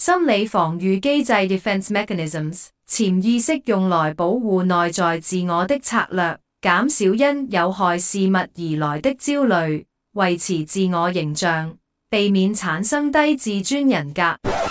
心理防禦機制 defense mechanisms， 潛意識用來保護內在自我的策略，減少因有害事物而來的焦慮，維持自我形象，避免產生低自尊人格。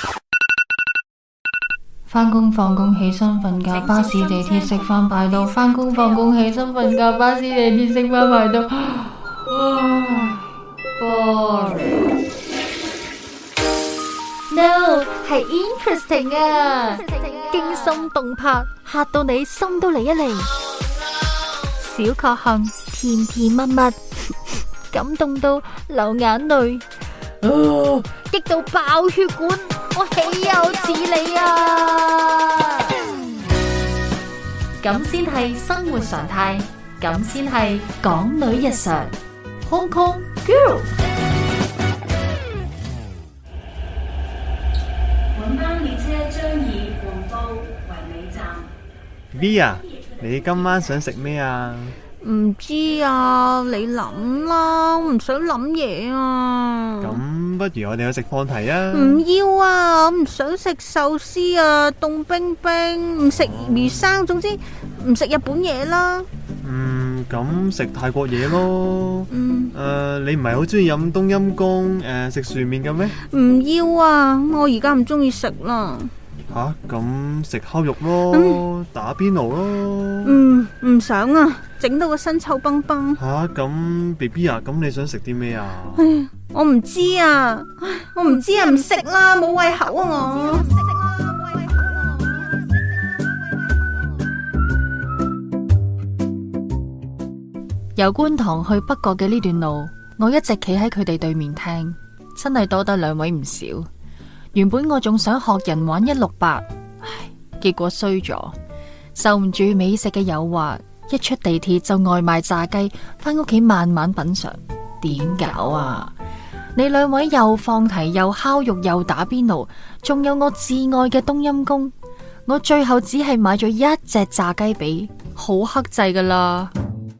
返工放工起身瞓覺，巴士地鐵食飯排到，返工放工起身瞓覺，巴士地鐵食飯排到。boring。 No， 係 interesting 啊，驚心動魄，嚇到你心都嚟一嚟。小確幸，甜甜蜜蜜，感動到流眼淚，激到爆血管，我豈有此理啊！ 咁先係生活常態，咁先係港女日常。Hong Kong Girl。 本班列車將以黃埔為尾站。 Via， 你今晚想食咩啊？ 唔知啊，你諗啦，我唔想諗嘢啊。 咁不如我哋去食放題啊？ 唔要啊，我唔想食壽司啊，凍冰冰，唔食魚生，總之唔食日本嘢啦。 咁食泰國嘢咯。你唔係好中意飲冬陰功食薯麵嘅咩？ 唔要啊，我而家唔中意食啦。 吓，咁食烤肉咯，打邊爐咯。 唔想啊，整到個身臭崩崩。 吓，咁 BB 啊，咁你想食啲咩啊？ 我唔知啊，我唔知啊，唔食啦，冇胃口啊我。 由觀塘去北角嘅呢段路，我一直企喺佢哋對面聽，真係多得兩位唔少。原本我仲想學人玩168，結果衰咗，受唔住美食嘅誘惑，一出地鐵就外賣炸雞，返屋企慢慢品嘗。點搞啊？你兩位又放題又烤肉又打邊爐，仲有我至愛嘅冬陰功，我最後只係買咗一隻炸雞髀，好克制噶啦。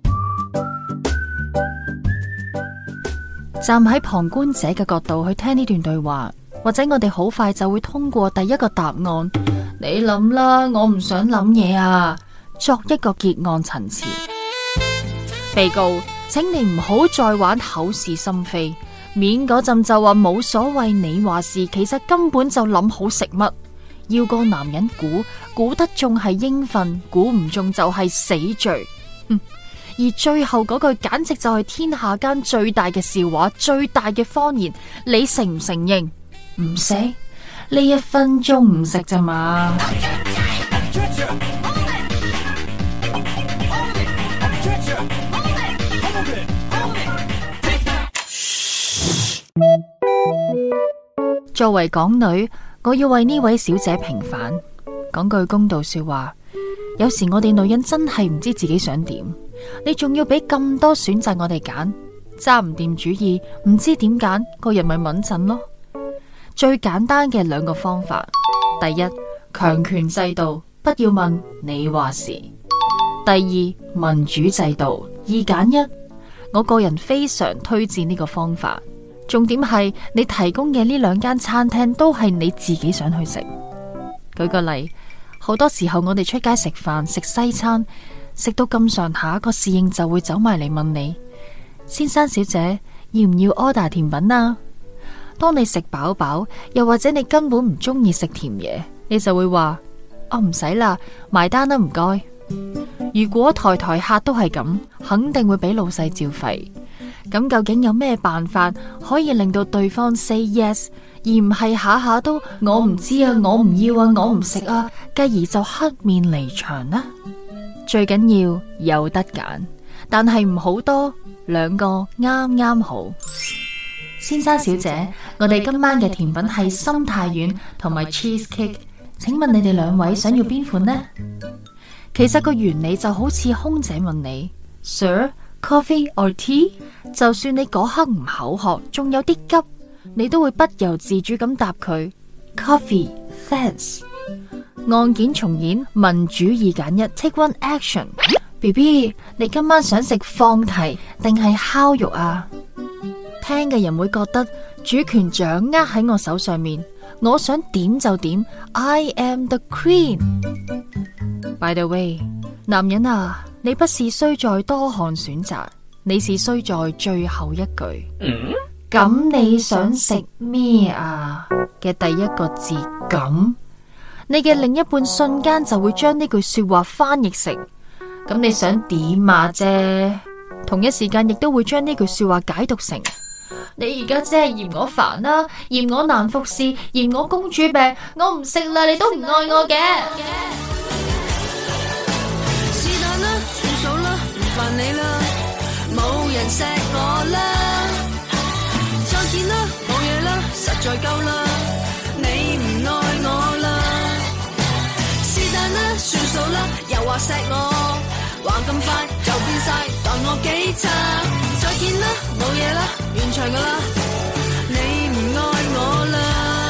站喺旁觀者嘅角度去聽呢段對話，或者我哋好快就會通過第一個答案。你諗啦，我唔想諗嘢啊，作一個結案陳詞。被告，請你唔好再玩口是心非，面嗰陣就話冇所謂，你話事，其實根本就諗好食乜。要個男人估得中係應份，估唔中就係死罪。而最後嗰句簡直就係天下間最大嘅笑話，最大嘅謊言，你承唔承認？唔食呢1分鐘唔食咋嘛？作為港女，我要為呢位小姐平反，講句公道說話。有時我哋女人真係唔知自己想點，你仲要俾咁多選擇我哋揀，揸唔掂主意，唔知點揀，個人咪穩陣咯。最簡單嘅2個方法，第一，強權制度，不要問你話事；第二，民主制度，2揀1。我個人非常推薦呢個方法。重點係你提供嘅呢2間餐廳都係你自己想去食。舉個例，好多時候我哋出街食飯食西餐，食到咁上下，個侍應就會走埋嚟問你：先生小姐，要唔要 order 甜品啊？當你食飽飽，又或者你根本唔中意食甜嘢，你就會話：哦，唔使啦，埋單啦，唔該。如果台客都係咁，肯定會俾老細照肺。咁究竟有咩辦法可以令到對方 say yes， 而唔係下下都我唔知啊，我唔要啊，我唔食啊，繼而就黑面離場呢？最緊要有得揀，但係唔好多，2個啱啱好。先生小姐，我哋今晚嘅甜品係心太丸同埋 cheesecake， 請問你哋2位想要邊款呢？其實個原理就好似空姐問你 Sir, coffee or tea？ 就算你嗰刻唔口渴，仲有啲急，你都會不由自主咁答佢 Coffee, thanks。 案件重演，民主2揀1 Take one action。 BB， 你今晚想食放題定係烤肉啊？聽嘅人會覺得主權掌握喺我手上面， 我想點就點 ，I am the queen。By the way， 男人啊，你不是衰在多項選擇，你是衰在最後一句。咁你想食咩啊？嘅第一個字咁，你嘅另一半瞬間就會將呢句說話翻譯成咁你想點啊啫，同一時間亦都會將呢句說話解讀成你而家只係嫌我煩啦，嫌我難服侍，嫌我公主病，我唔食啦，你都唔愛我嘅。 是但啦，算數啦，唔煩你啦，冇人錫我啦。再見啦，冇嘢啦，實在夠啦，你唔愛我啦。是但啦，算數啦，又話錫我，話咁快就變晒，當我幾差。再見啦，冇嘢啦，完場噶啦，你唔愛我啦。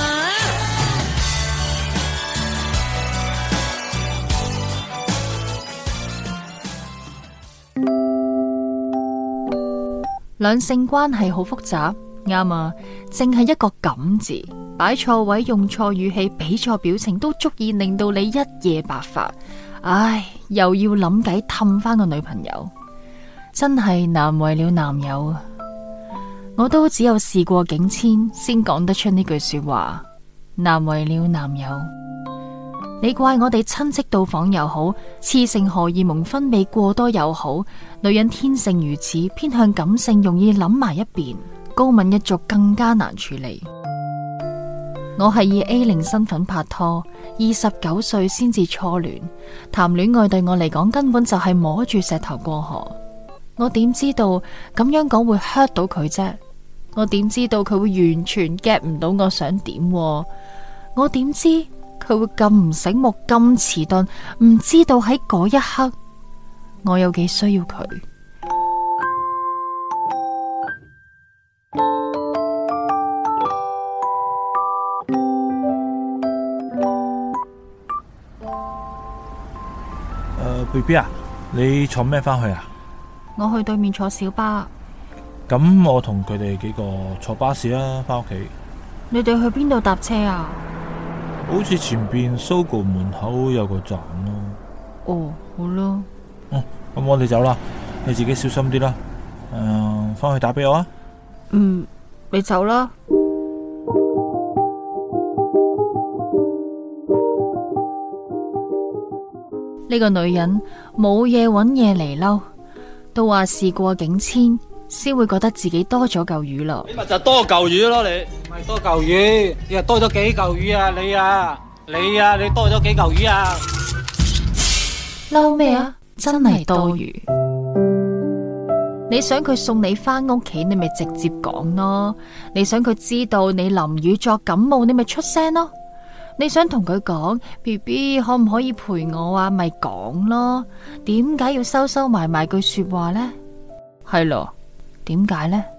兩性關係好複雜。啱啊，淨係一個咁字，擺錯位、用錯語氣、俾錯表情，都足以令到你一夜白髮。唉，又要諗計氹翻個女朋友，真係難為了男友啊！我都只有事過境遷，先講得出呢句說話，難為了男友。你怪我哋親戚到訪又好，雌性荷爾蒙分泌過多又好，女人天性如此，偏向感性，容易諗埋一邊。高敏一族更加難處理。我係以 A0 身份拍拖，29歲先至初戀，談戀愛對我嚟講根本就係摸住石頭過河。我點知道咁樣講會 hurt 到佢啫？我點知道佢會完全 get 唔到我想點？我點知佢會咁唔醒目、咁遲鈍，唔知道喺嗰一刻我有幾需要佢。 BB 啊，你坐咩返去啊？ 我去對面坐小巴。 咁我同佢哋幾個坐巴士啦，返屋企。 你哋去邊度搭車啊？ 好似前邊 Sogo 門口有個站咯。 哦，好啦。 咁我哋走啦，你自己小心啲啦。返去打俾我啊。 你走啦。呢個女人冇嘢揾嘢嚟嬲，都話事過境遷，先會覺得自己多咗嚿魚咯。 你咪就多嚿魚咯，你唔係多嚿魚，你係多咗幾嚿魚啊？你多咗幾嚿魚啊？ 嬲咩啊？真係多餘。你想佢送你返屋企，你咪直接講咯。你想佢知道你淋雨作感冒，你咪出聲咯。你想同佢講 BB 可唔可以陪我啊？咪講咯。點解要收埋句說話呢？係咯，點解呢？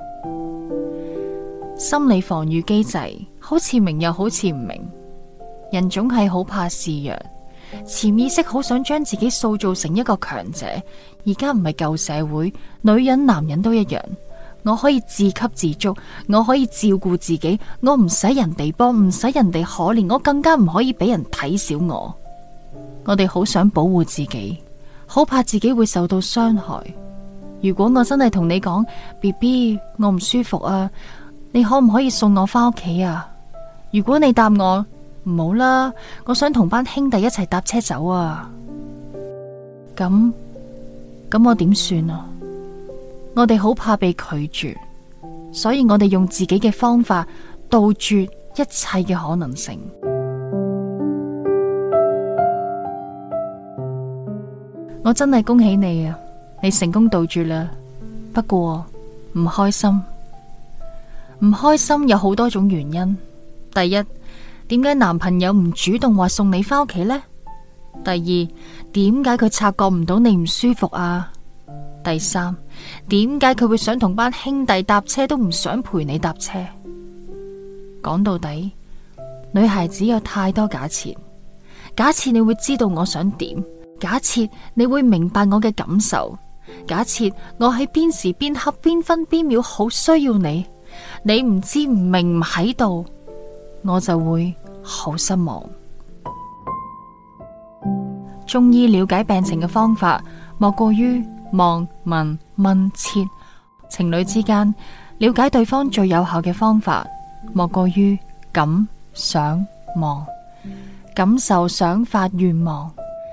心理防禦機制好似明又好似唔明。人總係好怕示弱，潛意識好想將自己塑造成一個強者。而家唔係舊社會，女人男人都一樣。我可以自給自足，我可以照顧自己，我唔使人哋幫，唔使人哋可憐，我更加唔可以俾人睇小我。我哋好想保護自己，好怕自己會受到傷害。如果我真係同你講 BB 我唔舒服啊，你可唔可以送我返屋企啊？如果你答我唔好啦，我想同班兄弟一齊搭車走啊，咁我點算啊？我哋好怕被拒絕，所以我哋用自己嘅方法杜絕一切嘅可能性。我真係恭喜你啊！你成功杜絕啦。不過唔開心，唔開心有好多種原因。第一，點解男朋友唔主動話送你返屋企呢？第二，點解佢察覺唔到你唔舒服啊？第三，點解佢會想同班兄弟搭車都唔想陪你搭車？講到底，女孩子有太多假設。假設你會知道我想點，假設你會明白我嘅感受，假設我喺邊時邊刻邊分邊秒好需要你，你唔知唔明唔喺度， 我就會好失望。中醫了解病情嘅方法，莫過於望、聞、問、切。情侶之間了解對方最有效嘅方法，莫過於感、想、望。感受、想法、願望，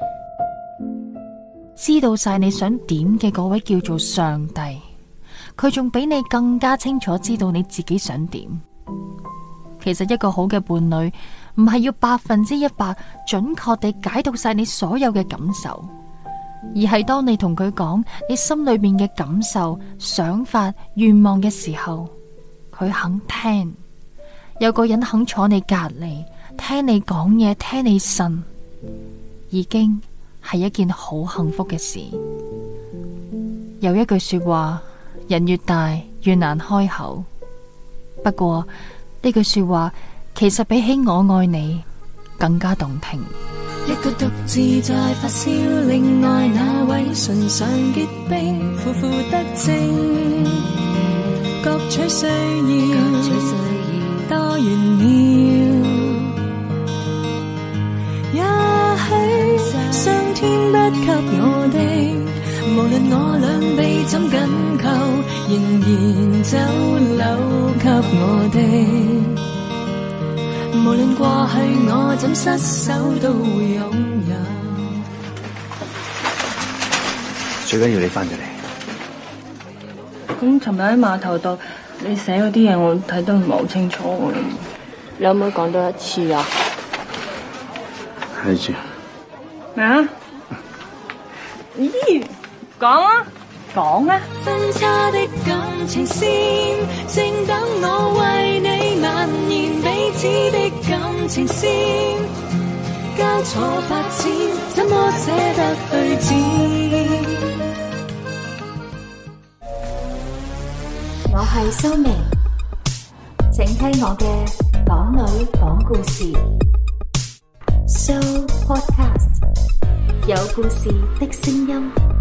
知道晒你想點嘅嗰位叫做上帝，佢仲比你更加清楚知道你自己想點。其實一個好嘅伴侶唔係要100%準確地解讀晒你所有嘅感受，而係當你同佢講你心裏面嘅感受、想法、願望嘅時候，佢肯聽。有個人肯坐你隔籬，聽你講嘢，聽你呻，已經係一件好幸福嘅事。有一句說話，人越大越難開口。不過呢句說話其實比起我愛你更加動聽。 一個獨自在發燒，另外那位唇上結冰，苦苦得正，各取需要，多元了。也許上天不給我的，無論我兩臂怎緊扣，仍然走漏給我的。無論過去我怎失手，都會擁有。 最緊要你翻咗嚟。 咁尋日喺碼頭度，你寫嗰啲嘢我睇得唔係好清楚喎。你可唔可以講多一次啊？ 睇住。 咩啊？咦？講啊！講啊！ 分叉的感情線，正等我為你蔓延彼此的感情線，交錯發展，怎麼捨得對峙？ 我係蘇明，請聽我嘅港女講故事。So Podcast 有故事的聲音。